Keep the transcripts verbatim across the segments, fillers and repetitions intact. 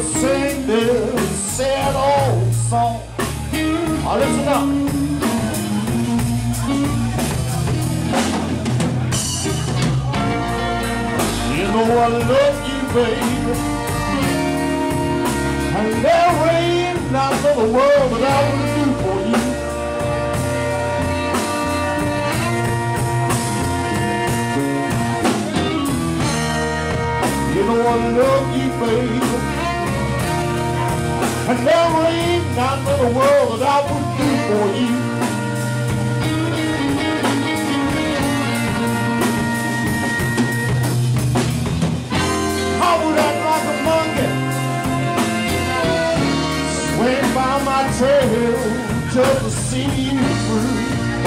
sing this sad old song. Oh, listen up. You know I love you, baby, and there ain't nothing in the world that I wouldn't do for you. You know I love you, baby, and there ain't nothing in the world that I wouldn't do for you. I would act like a monkey, swing by my tail just to see you through.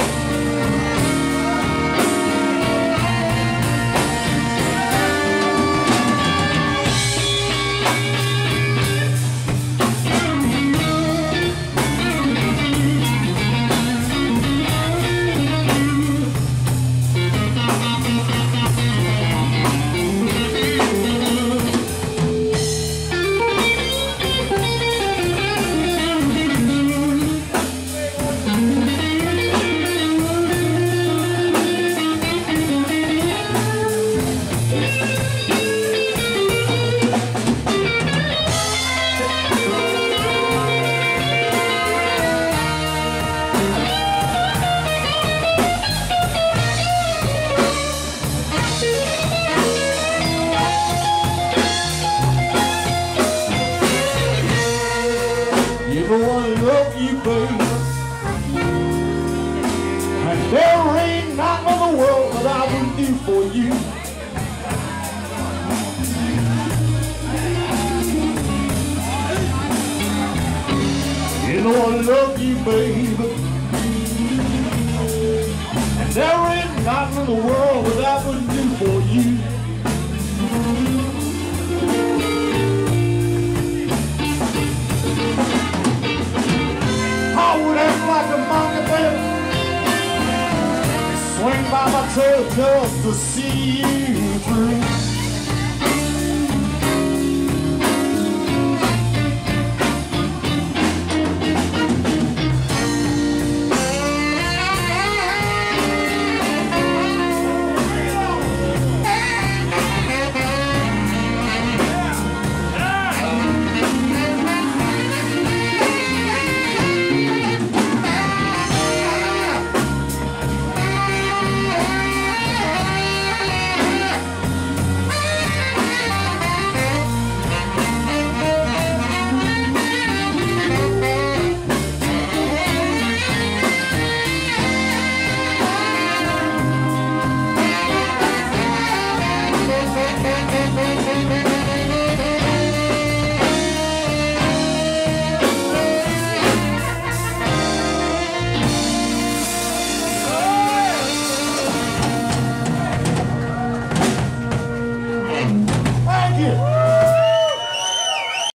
You know I love you, baby, and there ain't nothing in the world that I wouldn't do for you. You know I love you, baby, and there ain't nothing in the world that I wouldn't do for you. I would act like a monkey, baby, swing by my tail just to see you through. Thank you.